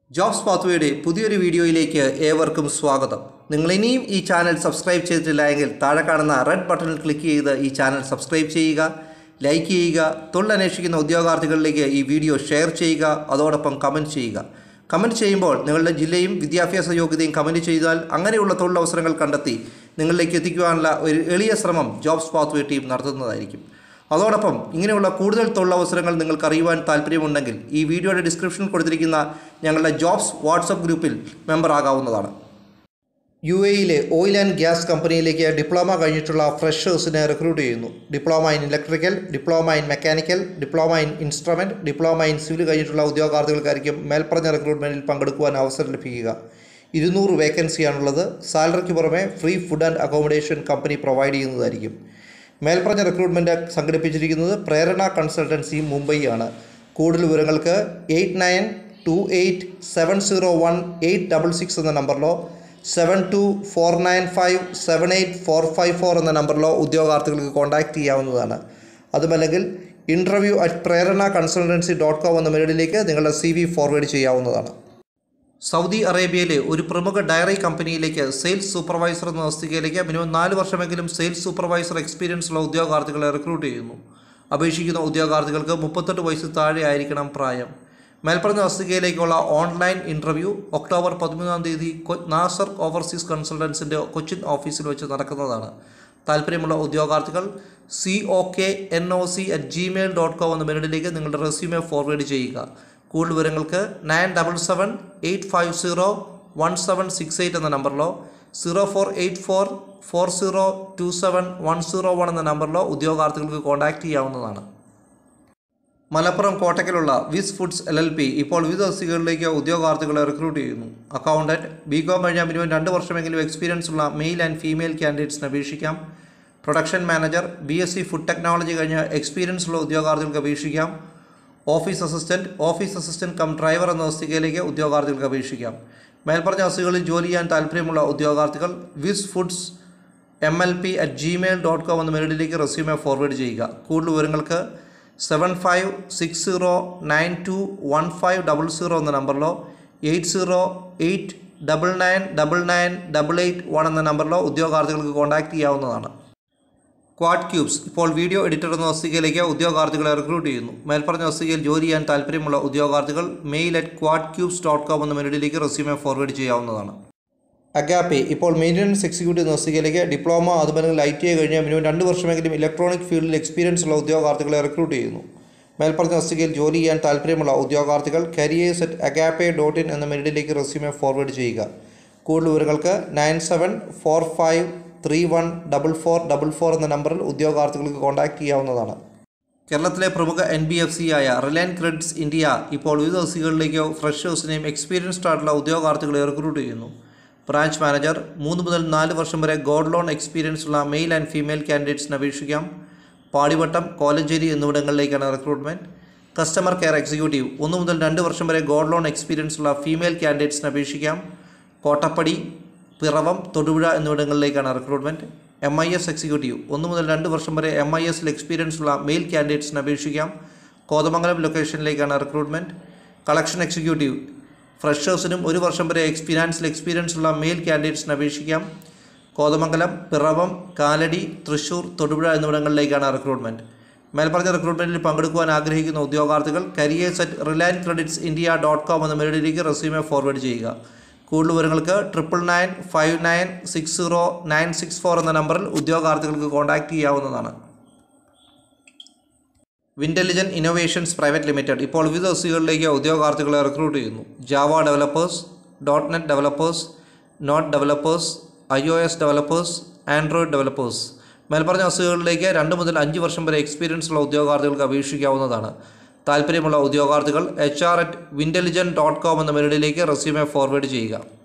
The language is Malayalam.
ജോബ്സ് പാത്വേയുടെ പുതിയൊരു വീഡിയോയിലേക്ക് ഏവർക്കും സ്വാഗതം. നിങ്ങൾ ഇനിയും ഈ ചാനൽ സബ്സ്ക്രൈബ് ചെയ്തിട്ടില്ല എങ്കിൽ താഴെ കാണുന്ന റെഡ് ബട്ടണിൽ ക്ലിക്ക് ചെയ്ത് ഈ ചാനൽ സബ്സ്ക്രൈബ് ചെയ്യുക, ലൈക്ക് ചെയ്യുക, തൊഴിലന്വേഷിക്കുന്ന ഉദ്യോഗാർത്ഥികളിലേക്ക് ഈ വീഡിയോ ഷെയർ ചെയ്യുക, അതോടൊപ്പം കമൻറ്റ് ചെയ്യുക. കമൻറ്റ് ചെയ്യുമ്പോൾ നിങ്ങളുടെ ജില്ലയും വിദ്യാഭ്യാസ യോഗ്യതയും കമൻറ്റ് ചെയ്താൽ അങ്ങനെയുള്ള തൊഴിലവസരങ്ങൾ കണ്ടെത്തി നിങ്ങളിലേക്ക് എത്തിക്കുവാനുള്ള ഒരു എളിയ ശ്രമം ജോബ്സ് പാത്വേ ടീം നടത്തുന്നതായിരിക്കും. അതോടൊപ്പം ഇങ്ങനെയുള്ള കൂടുതൽ തൊഴിലവസരങ്ങൾ നിങ്ങൾക്ക് അറിയുവാൻ താല്പര്യമുണ്ടെങ്കിൽ ഈ വീഡിയോയുടെ ഡിസ്ക്രിപ്ഷനിൽ കൊടുത്തിരിക്കുന്ന ഞങ്ങളുടെ ജോബ്സ് വാട്സപ്പ് ഗ്രൂപ്പിൽ മെമ്പർ ആകാവുന്നതാണ്. UAEയിലെ ഓയിൽ ആൻഡ് ഗ്യാസ് കമ്പനിയിലേക്ക് ഡിപ്ലോമ കഴിഞ്ഞിട്ടുള്ള ഫ്രഷേഴ്സിനെ റിക്രൂട്ട് ചെയ്യുന്നു. Diploma in electrical, diploma in mechanical, diploma in instrument, diploma in civil കഴിഞ്ഞിട്ടുള്ള ഉദ്യോഗാർത്ഥികൾക്കായിരിക്കും മേൽപ്പറഞ്ഞ റിക്രൂട്ട്മെൻറ്റിൽ പങ്കെടുക്കുവാൻ അവസരം ലഭിക്കുക. 200 വേക്കൻസിയാണുള്ളത്. സാലറിക്ക് പുറമെ free food and accommodation company provide ചെയ്യുന്നതായിരിക്കും. മേൽപ്പറഞ്ഞ റിക്രൂട്ട്മെൻറ്റ് സംഘടിപ്പിച്ചിരിക്കുന്നത് പ്രേരണ കൺസൾട്ടൻസി മുംബൈ ആണ്. കൂടുതൽ വിവരങ്ങൾക്ക് 8928701866 എന്ന നമ്പറിലോ 7249578454 എന്ന നമ്പറിലോ ഉദ്യോഗാർത്ഥികൾക്ക് കോൺടാക്റ്റ് ചെയ്യാവുന്നതാണ്. അതുമല്ലെങ്കിൽ interview@preranaconsultancy.com എന്ന മെയിലിലേക്ക് നിങ്ങളുടെ CV ഫോർവേഡ് ചെയ്യാവുന്നതാണ്. സൗദി അറേബ്യയിലെ ഒരു പ്രമുഖ ഡയറി കമ്പനിയിലേക്ക് സെയിൽസ് സൂപ്പർവൈസർ എന്ന തസ്തികയിലേക്ക് മിനിമം 4 വർഷമെങ്കിലും സെയിൽസ് സൂപ്പർവൈസർ എക്സ്പീരിയൻസ് ഉള്ള ഉദ്യോഗാർത്ഥികളെ റിക്രൂട്ട് ചെയ്യുന്നു. അപേക്ഷിക്കുന്ന ഉദ്യോഗാർത്ഥികൾക്ക് 38 വയസ്സ് താഴെ ആയിരിക്കണം പ്രായം. മേൽപ്പറഞ്ഞ തസ്തികയിലേക്കുള്ള online interview October 13 Nasar overseas കൺസൾട്ടൻസിൻ്റെ കൊച്ചിൻ ഓഫീസിൽ വെച്ച് നടക്കുന്നതാണ്. താല്പര്യമുള്ള ഉദ്യോഗാർത്ഥികൾ COKNOC@gmail.com എന്ന മെയിലിലേക്ക് നിങ്ങളുടെ റെസ്യൂമെ ഫോർവേഡ് ചെയ്യുക. കൂടുതൽ വിവരങ്ങൾക്ക് 9778501768 എന്ന നമ്പറിലോ 04844027101 എന്ന നമ്പറിലോ ഉദ്യോഗാർത്ഥികൾക്ക് കോൺടാക്റ്റ് ചെയ്യാവുന്നതാണ്. മലപ്പുറം കോട്ടക്കലുള്ള വിസ് ഫുഡ്സ് LLP ഇപ്പോൾ വിവിധ തസ്തികകളിലേക്ക് ഉദ്യോഗാർത്ഥികളെ റിക്രൂട്ട് ചെയ്യുന്നു. അക്കൗണ്ടൻറ്റ്, BCOM കഴിഞ്ഞ മിനിമം 2 വർഷമെങ്കിലും എക്സ്പീരിയൻസ് ഉള്ള മെയിൽ ആൻഡ് ഫീമെയിൽ കാൻഡിഡേറ്റ്സിന് അപേക്ഷിക്കാം. Production manager, BSc food technology കഴിഞ്ഞ എക്സ്പീരിയൻസ് ഉള്ള ഉദ്യോഗാർത്ഥികൾക്ക് അപേക്ഷിക്കാം. ഓഫീസ് അസിസ്റ്റൻറ്റ് കം ഡ്രൈവർ എന്ന തസ്തികയിലേക്ക് ഉദ്യോഗാർത്ഥികൾക്ക് അപേക്ഷിക്കാം. മേൽപ്പറഞ്ഞ തസ്തികകളിൽ ജോലി ചെയ്യാൻ താല്പര്യമുള്ള ഉദ്യോഗാർത്ഥികൾ വിസ് ഫുഡ്സ് MLP@gmail.com എന്ന മെയിലിലേക്ക് റെസ്യൂമെ ഫോർവേഡ് ചെയ്യുക. കൂടുതൽ വിവരങ്ങൾക്ക് 7560921500 എന്ന നമ്പറിലോ 8089998881 എന്ന നമ്പറിലോ ഉദ്യോഗാർത്ഥികൾക്ക് കോൺടാക്റ്റ് ചെയ്യാവുന്നതാണ്. ക്വാഡ് ക്യൂബ്സ് ഇപ്പോൾ വീഡിയോ എഡിറ്റർ എന്ന തസ്തികയിലേക്ക് ഉദ്യോഗാർത്ഥികളെ റിക്രൂട്ട് ചെയ്യുന്നു. മേൽപ്പറഞ്ഞ തസ്തികയിൽ ജോലി ചെയ്യാൻ താല്പര്യമുള്ള ഉദ്യോഗാർത്ഥികൾ mail@quadcubes.com എന്ന മെയിലിലേക്ക് റെസ്യൂമെ ഫോർവേഡ് ചെയ്യാവുന്നതാണ്. അഗാപ്പെ ഇപ്പോൾ മെയിൻ്റനൻസ് എക്സിക്യൂട്ടീവ് തസ്തികയിലേക്ക് ഡിപ്ലോമ അതുമല്ലെങ്കിൽ ITI കഴിഞ്ഞ മിനിമം 2 വർഷമെങ്കിലും ഇലക്ട്രോണിക് ഫീൽഡിൽ എക്സ്പീരിയൻസ് ഉള്ള ഉദ്യോഗാർത്ഥികളെ റിക്രൂട്ട് ചെയ്യുന്നു. മേൽപ്പറഞ്ഞ തസ്തികയിൽ ജോലി ചെയ്യാൻ താല്പര്യമുള്ള ഉദ്യോഗാർത്ഥികൾ careers@agape.in എന്ന മെയിലിലേക്ക് റെസ്യൂമെ ഫോർവേഡ് ചെയ്യുക. കൂടുതൽ വിവരങ്ങൾക്ക് 9745314444 എന്ന നമ്പറിൽ ഉദ്യോഗാർത്ഥികൾക്ക് കോൺടാക്റ്റ് ചെയ്യാവുന്നതാണ്. കേരളത്തിലെ പ്രമുഖ NBFC ആയ റിലയൻസ് ക്രെഡിറ്റ്സ് ഇന്ത്യ ഇപ്പോൾ വിവിധ തസ്തികകളിലേക്ക് ഫ്രഷേഴ്സിനെയും എക്സ്പീരിയൻസ്ഡ് ആയിട്ടുള്ള ഉദ്യോഗാർത്ഥികളെ റിക്രൂട്ട് ചെയ്യുന്നു. ബ്രാഞ്ച് മാനേജർ, 3 മുതൽ 4 വർഷം വരെ ഗോൾഡ് ലോൺ എക്സ്പീരിയൻസ് ഉള്ള മെയിൽ ആൻഡ് ഫീമെയിൽ കാൻഡിഡേറ്റ്സിന് അപേക്ഷിക്കാം. പാടിവട്ടം, കോലഞ്ചേരി എന്നിവിടങ്ങളിലേക്കാണ് റിക്രൂട്ട്മെൻറ്റ്. കസ്റ്റമർ കെയർ എക്സിക്യൂട്ടീവ്, 1 മുതൽ 2 വർഷം വരെ ഗോൾഡ് ലോൺ എക്സ്പീരിയൻസ് ഉള്ള ഫീമെയിൽ കാൻഡിഡേറ്റ്സിന് അപേക്ഷിക്കാം. കോട്ടപ്പടി, പിറവം, തൊടുപുഴ എന്നിവിടങ്ങളിലേക്കാണ് റിക്രൂട്ട്മെൻറ്റ്. MIS എക്സിക്യൂട്ടീവ്, 1 മുതൽ 2 വർഷം വരെ MISൽ എക്സ്പീരിയൻസ് ഉള്ള മെയിൽ കാൻഡിഡേറ്റ്സിന് അപേക്ഷിക്കാം. കോതമംഗലം ലൊക്കേഷനിലേക്കാണ് റിക്രൂട്ട്മെൻറ്റ്. കളക്ഷൻ എക്സിക്യൂട്ടീവ്, ഫ്രഷേഴ്സിനും 1 വർഷം വരെ ഫിനാൻസിൽ എക്സ്പീരിയൻസ് ഉള്ള മെയിൽ കാൻഡിഡേറ്റ്സിന് അപേക്ഷിക്കാം. കോതമംഗലം, പിറവം, കാലടി, തൃശ്ശൂർ, തൊടുപുഴ എന്നിവിടങ്ങളിലേക്കാണ് റിക്രൂട്ട്മെൻറ്റ്. മേൽപ്പറഞ്ഞ റിക്രൂട്ട്മെൻറ്റിൽ പങ്കെടുക്കുവാൻ ആഗ്രഹിക്കുന്ന ഉദ്യോഗാർത്ഥികൾ careers@reliancecreditsindia.com എന്ന മെയിലിലേക്ക് റെസ്യൂമെ ഫോർവേഡ് ചെയ്യുക. കൂടുതൽ വിവരങ്ങൾക്ക് 9995960964 എന്ന നമ്പറിൽ ഉദ്യോഗാർത്ഥികൾക്ക് കോൺടാക്റ്റ് ചെയ്യാവുന്നതാണ്. വിൻ്റലിജൻറ്റ് ഇന്നോവേഷൻസ് പ്രൈവറ്റ് ലിമിറ്റഡ് ഇപ്പോൾ വിവിധ തസ്തികകളിലേക്ക് ഉദ്യോഗാർത്ഥികളെ റിക്രൂട്ട് ചെയ്യുന്നു. Java developers, .NET developers, node developers, iOS developers, Android developers. മേൽപ്പറഞ്ഞ തസ്തികകളിലേക്ക് 2 മുതൽ 5 വർഷം വരെ എക്സ്പീരിയൻസ് ഉള്ള ഉദ്യോഗാർത്ഥികൾക്ക് അപേക്ഷിക്കാവുന്നതാണ്. താല്പര്യമുള്ള ഉദ്യോഗാർത്ഥികൾ HR@vintelligent.com എന്ന മെയിലിലേക്ക് റെസ്യൂമെ ഫോർവേഡ് ചെയ്യുക.